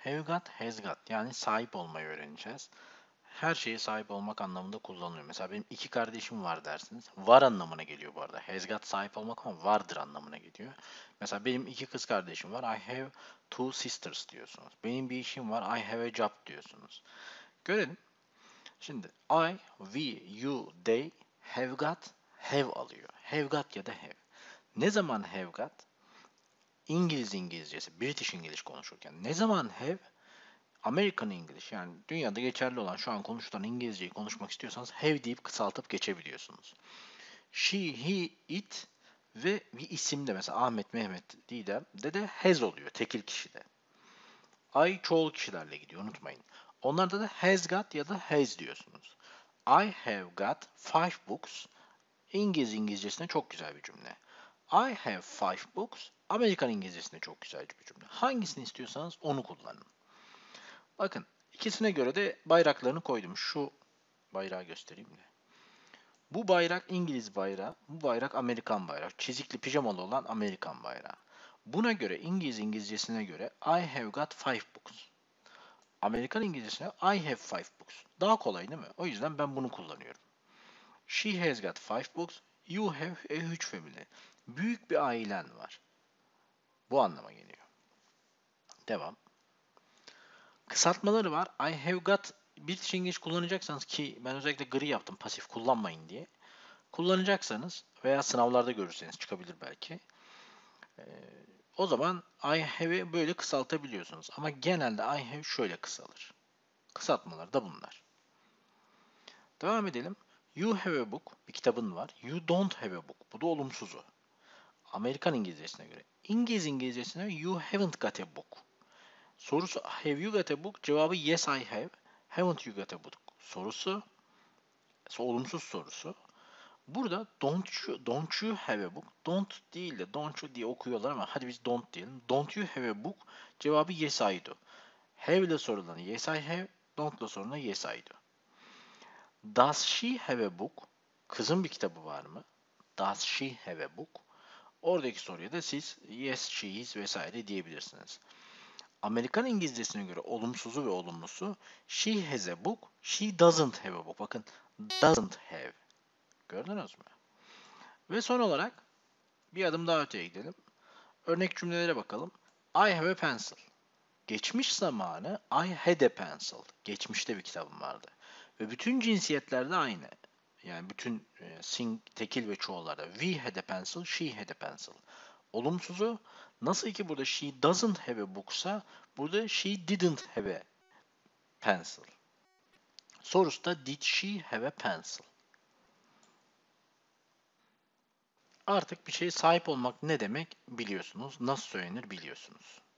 Have got, has got. Yani sahip olmayı öğreneceğiz. Her şeye sahip olmak anlamında kullanılıyor. Mesela benim iki kardeşim var dersiniz. Var anlamına geliyor bu arada. Has got sahip olmak ama vardır anlamına geliyor. Mesela benim iki kız kardeşim var. I have two sisters diyorsunuz. Benim bir işim var. I have a job diyorsunuz. Görelim. Şimdi I, we, you, they have got, have alıyor. Have got ya da have. Ne zaman have got? İngilizcesi, British English konuşurken. Ne zaman have? American English, yani dünyada geçerli olan şu an konuşulan İngilizceyi konuşmak istiyorsanız have deyip kısaltıp geçebiliyorsunuz. She, he, it ve bir isimde mesela Ahmet, Mehmet, Didem de has oluyor tekil kişide. I çoğul kişilerle gidiyor, unutmayın. Onlarda da has got ya da has diyorsunuz. I have got five books. İngilizcesine çok güzel bir cümle. I have five books. Amerikan İngilizcesinde çok güzel bir cümle. Hangisini istiyorsanız onu kullanın. Bakın, ikisine göre de bayraklarını koydum. Şu bayrağı göstereyim de. Bu bayrak İngiliz bayrağı, bu bayrak Amerikan bayrağı. Çizikli pijamalı olan Amerikan bayrağı. Buna göre İngilizcesine göre I have got five books. Amerikan İngilizcesine I have five books. Daha kolay değil mi? O yüzden ben bunu kullanıyorum. She has got five books. You have a huge family. Büyük bir ailen var. Bu anlama geliyor. Devam. Kısaltmaları var. I have got British English kullanacaksanız, ki ben özellikle gri yaptım pasif kullanmayın diye. Kullanacaksanız veya sınavlarda görürseniz çıkabilir belki. Ee, O zaman I have'i böyle kısaltabiliyorsunuz. Ama genelde I have şöyle kısalır. Kısaltmaları da bunlar. Devam edelim. You have a book. Bir kitabın var. You don't have a book. Bu da olumsuzu. Amerikan İngilizcesine göre. İngiliz İngilizcesine göre you haven't got a book. Sorusu have you got a book? Cevabı yes I have. Haven't you got a book? Sorusu olumsuz sorusu. Burada don't you have a book? Don't değil de don't you diye okuyorlar ama hadi biz don't diyelim. Don't you have a book? Cevabı yes I do. Have ile sorulan yes I have. Don't ile sorulan yes I do. Does she have a book? Kızın bir kitabı var mı? Does she have a book? Oradaki soruya da siz yes she is vesaire diyebilirsiniz. Amerikan İngilizcesine göre olumsuzu ve olumlusu she has a book, she doesn't have a book. Bakın doesn't have. Gördünüz mü? Ve son olarak bir adım daha öteye gidelim. Örnek cümlelere bakalım. I have a pencil. Geçmiş zamanı I had a pencil. Geçmişte bir kitabım vardı. Ve bütün cinsiyetlerde aynı. Yani bütün tekil ve çoğullarda. We had a pencil, she had a pencil. Olumsuzu nasıl ki burada she doesn't have a book'sa burada she didn't have a pencil. Sorusu da did she have a pencil? Artık bir şeye sahip olmak ne demek biliyorsunuz. Nasıl söylenir biliyorsunuz.